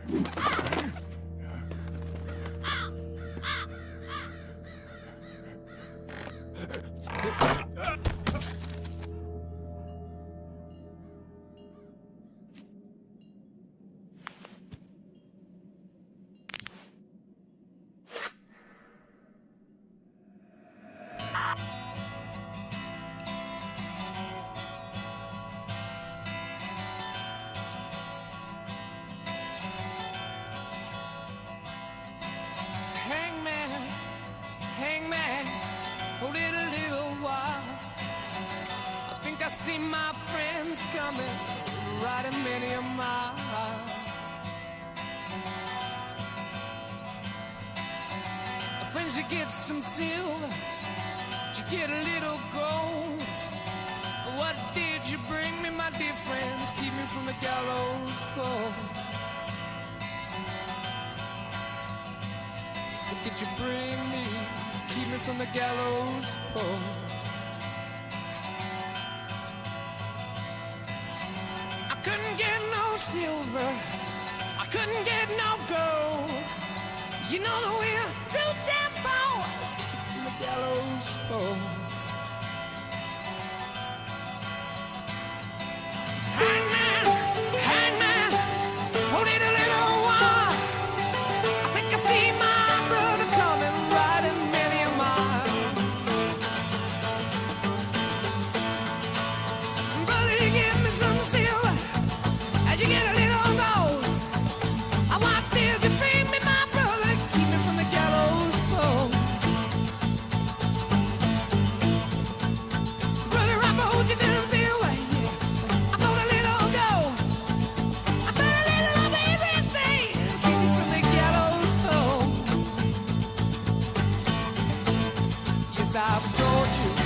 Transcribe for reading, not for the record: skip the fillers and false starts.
Hangman, hold it a little while. I think I see my friends coming, riding many a mile. Friends, you get some silver, you get a little gold. What did you bring me, my dear friends? Keep me from the gallows pole. What did you bring me? Keep me from the gallows pole. I couldn't get no silver, I couldn't get no gold. You know that we're too damn poor. Keep from the gallows pole. Hangman, hangman, hold it a little while. I think I see my brother coming, riding many a mile. Brother, you give me some silver as you get a little gold. I want this to bring me, my brother, keep me from the gallows pole. Brother, I hold you to the silver, yeah. I put a little gold, I put a little of everything, keep me from the gallows pole. Yes, I've told you.